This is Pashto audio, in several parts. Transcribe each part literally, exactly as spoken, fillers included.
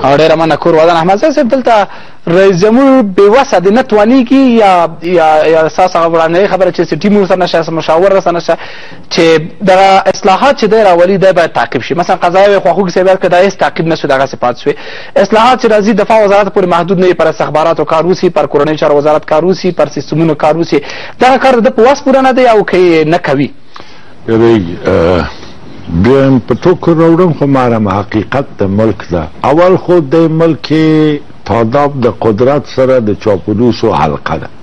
او ډېره مننه کور ودان احمدزی صاحب دلته رئیس جمهور بېوسه دی نه توانېږي یا یا یا ستاسو هغه وړاندنۍ خبره چې ټیم ورسره نشته مشاور ورسره نشته چې دغه اصلاحات چې دی راولي دی باید تعقیب شي مثلا قضایي خواخوږي صاحب یاد کړه دا هېڅ تعقیب نه شو دغسې پاتې شوې اصلاحات چې راځي دفاع وزارت پورې محدود نه وي پر استخباراتو کار وسي پر کورنۍ چارو وزارت کار وسي پر سیستمونو کار وسي دغه کار د ده په وس پوره نه دی او که نه کوي بیا په ټوکو راوړم خو مارم حقیقت د ملک ده اول خو د ملک تاداب د قدرت سره د چاپلوسو حلقه ده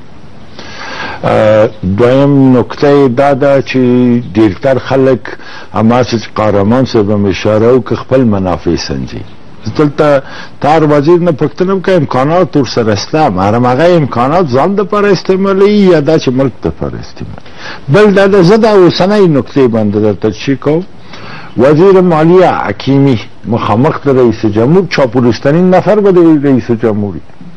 دویم نکته دا ده چې ډیرتر خلک هماسې چې قهرمان صاحب هم اشاره وکړه خپل منافع سنجي دلته تار وزیر نه پوښتنه وکړه امکانات ورسره شته مارم هغه امکانات ځان دپاره استعمالوي یا دا چې ملک دپاره استعمالوي بل دا ده زه د اوسنۍ نکتې باندې درته چی کوم وزیر مالیه حکیمی مخامخ د رئیس جمهور چاپلوسترین نفر به د رئیس جمهوری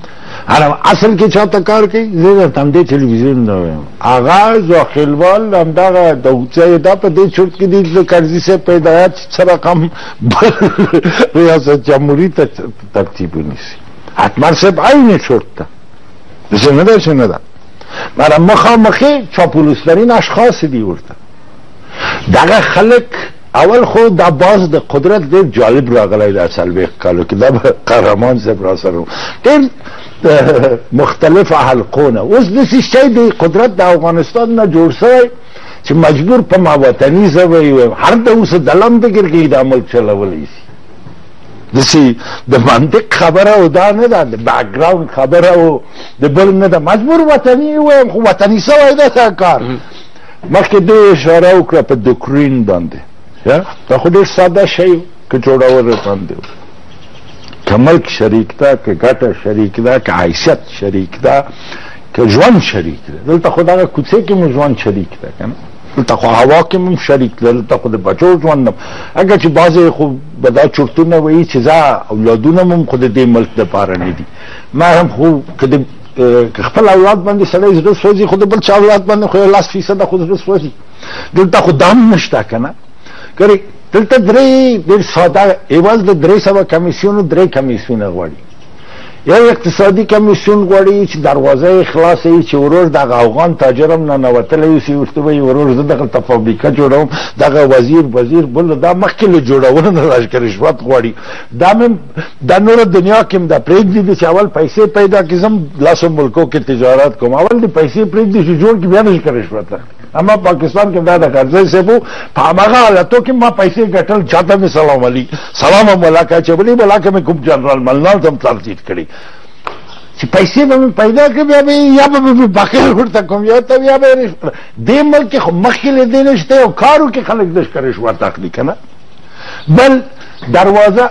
اصل کې چاته کار کوي زه درته همدې تلویزیون نه وایم هغه زاخیلوال همدغه دوڅه دا په دې چورت کې دي د کرزي صاحب پیدایت څه رقم ریاست جمهوری ته ترتیب ونیسي حتما صاحب عین چورت ته داسې نه ده چې نه ده مره مخامخې چاپلوسترین اشخاص دي ورته دغه خلک اول خو دا باز د قدرت ډېر جالب راغلی دا څلوېښت کالو کې دا به قهرمان صاحب راسره ډېر مختلفه حلقونه اوس داسې شی د قدرت د افغانستان نه جوړ شوی چې مجبور په ماوطنیزه وایي هر د اوس دلم فکر کوي دا ملک چلولی شي داسې د منطق خبره او دا نه ده د بیکګراوند خبره او د بل نه ده مجبور وطني وایم خو وطني شوی ده دا کار مخکې دې اشاره وکړه په دوکرین باندې دا خو ډېر ساده شی که جوړول باندې که ملک شریک ده که ګټه شریک ده که حیثیت شریک ده که ژوند شریک ده دلته خو دغه کوڅې کې مو ژوند شریک ده که نه دلته خو هوا کې هم شریک ده دلته خو د بچو ژوند هم اګر چې بعضې خو به دا چورتونه وایي چې زه اولادونه هم خو د دې ملک دپاره نه دي ما هم خو که د که خپل اولاد باندې سړی زړه سوځي خو د بل چا اولاد باندې خو یو لاس فیصده خو زړه سوځي دلته خو دا هم نشته که نه ګورئ دلته درې ډېر ساده ایواز د درې سوه کمیسیونو درې کمیسیونه غواړي یو اقتصادي کمیسیون غواړي چې دروازه یې خلاصه وي چې ورور دغه افغان تاجر هم ننوتلی اوسي ورته وایي ورور زه دغلته فابریکه جوړوم دغه وزیر وزیر بل دا مخکې له جوړولو نه راشه رشوت غواړي دا مې دا نوره دنیا کې هم دا پرېږدي چې اول پیسې پیدا کړي زه هم لاسو ملکو کې تجارت کوم اول دې پیسې پرېږدي چې جوړ کړي بیا نه شي رشوت اخلي اما پاکستان کې دا د کرزي صاحب په هماغه حالتو کې ما پیسې ګټل چاته مې سلام علی سلام ملاقه چې بلې ملاقه مې کوم جنرال ملنال ته هم ترتیب کړي چې پیسې به مې پیدا کړي بیا به یا به مې باقي ورته کوم یا ته بیا به دې ملک کې خو مخکې له دې نشته او کارو کې خلک د رشوت اخلي که نه بل دروازه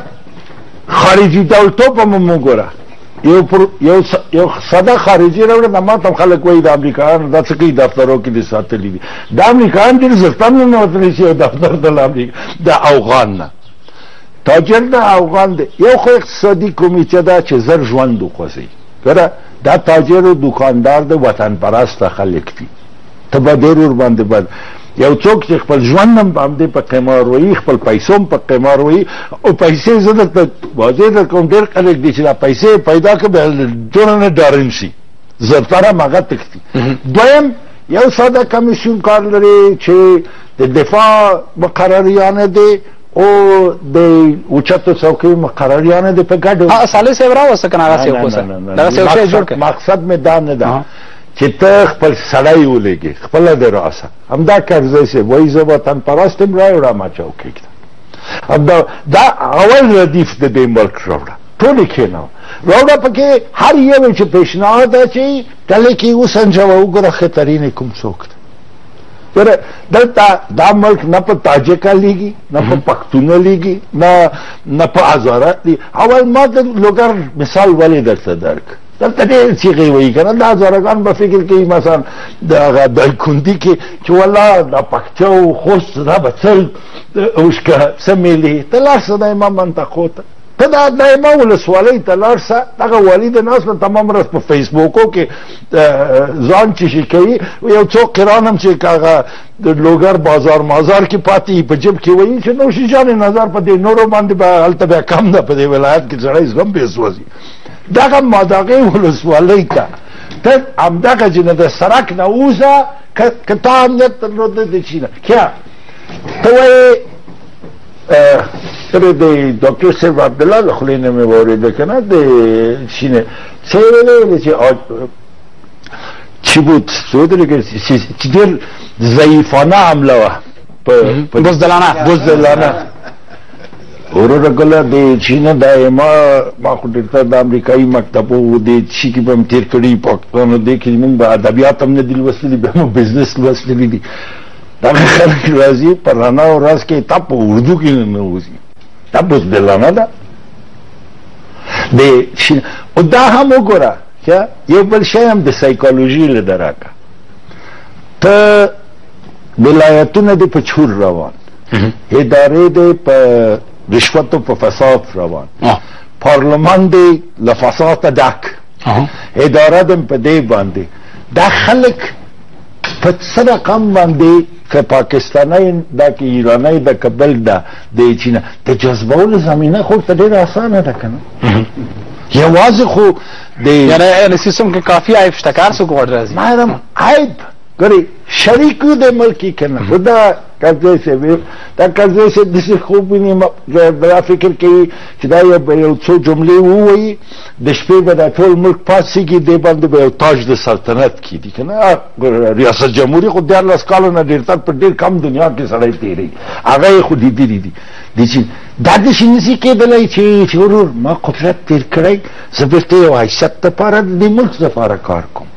خارجي دولتوب هم مو ګوره یو یو یو ساده خارجي راوړه د ما ته خلک وایي د امریکایانو دا څه کوي دفترو کې دې ساتلي دي د امریکایان ډېر زرتن نه ننوتلی شي دفتر د امریکا د افغان نه تاجر د افغان دی یو خو اقتصادي کمیټه ده چې زر ژوند وخوځوي ګوره دا تاجر او دوکاندار د وطن پرسته خلک دي ته به ډېر ورباندې بد یو څوک چې خپل ژوند هم باندې په قمار وایي خپل پیسو هم په قمار وایي او پیسې زه درته واضح در کوم ډېر خلک دي چې دا پیسې پیدا کړه بیا دونه نه ډارن شي زرتر هم هغه تښتي دویم یو ساده کمیسیون کار لري چې د دفاع مقرریانه دی او د اوچتو څوکۍ مقرریانه دی په ګډو صالح صاحب راوسته که نه هغسې وکوسه دغسې یو شی جوړ کړه مقصد مې دا نه ده چې ته خپل سړی ولېږې خپله د راسه همدا کرزی صاحب وایي زه وطن پرست یم راوړه ما چوکۍ کړه همدا دا اول ردیف د دې ملک راوړه ټول یې کښېنوه راوړه پکې هر یو چې پیشنهاد اچوي ډلې کې وسنجوه وګوره ښه کوم څوک ده ګوره دلته دا ملک نه په تاجکه لیږي نه په پښتونه لیږي نه نه په هزاره اول ما د لوګر مثال ولې درته درک دلته ډېر چیغې وایي که نه دا هزارهګان به فکر کوي مثلا د هغه دایکندي کې چې والله دا پکچه او خوست دا به څل اوښکه څه میلې ته لاړ شه دا ما منطقو ته ته دا دایمه ولسوالۍ ته لاړ شه دغه والي د ناست نه تمام ورځ په فیسبوکو کې ځان چې شي کوي یو څو قران هم چې هغه د لوګر بازار مازار کې پاتې په جب کې وایي چې نوشي جان نظر په دې نورو باندې به هلته بیا کم ده په دې ولایت کې سړی زغم به سوځي دغه ماداغې ولسوالۍ ته ته همدغه چې نه د سړک نه ووځه که تا امنیت درلوده د چي نه کیا ته وایې سره د ډاکټر صاحب عبدالله له خولې نه مې واورېده که نه د چي نه څه یې ویلې چې چی بود سودره چې ډېر ضعیفانه حمله وه بزدلانه بزدلانه وروره ګله د چي نه دا ما ما خو ډېر د امریکایي مکتبو د چي کې به هم تېر کړي پاکستانو دې کې مونږ به ادبیات هم نه دي لوستلي بیا مو بزنس لوستلي دي دغه خلک راځي په رڼا ورځ کې تا په اردو کې ننوځي دا بزدلانه ده د او دا هم وګوره یو بل شی هم د سایکالوژي له درکه ته ولایتونه دې په چور روان ادارې دې په رشوت او په فساد روان پارلمان دې له فساده ډک اداره دې په دې باندې دا خلک په څه رقم باندې که پاکستانی دا که ایرانی دا که بل دا د چینه د جذبولو زمینه خو ته ډېره اسانه ده که نه یوازې خو د یعنی سیستم کې کافی عیب شته کار څوک غوړ راځي مادام عیب ګورې شریکو د ملکی که نه خو دا قرضې صاحب دا قرضې صاحب داسې خوب ویني دا فکر کوي چې دا یو څو جملې ووایي د شپې به دا ټول ملک پاڅېږي دې باندې به یو تاج د سلطنت کېږي که نه ریاست جمهوري خو دیارلس کالو نه ډېرتر په ډېر کم دنیا کې سړی تېروي هغه یې خو لیدلي دي د چې دا داسې نشي کېدلی چې ورور ما قدرت تېر کړی زه بېرته یو حیثیت دپاره د دې ملک دپاره کار کوم